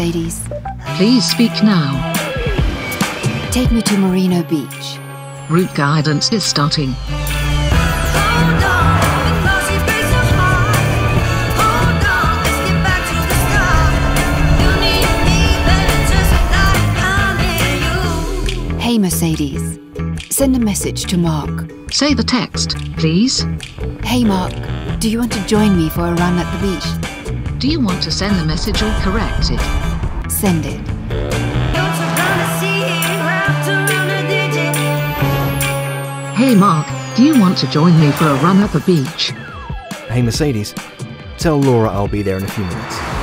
Mercedes. Please speak now. Take me to Merino Beach. Route guidance is starting. Hey Mercedes, send a message to Mark. Say the text, please. Hey Mark, do you want to join me for a run at the beach? Do you want to send the message or correct it? Send it. Hey Mark, do you want to join me for a run at the beach? Hey Mercedes, tell Laura I'll be there in a few minutes.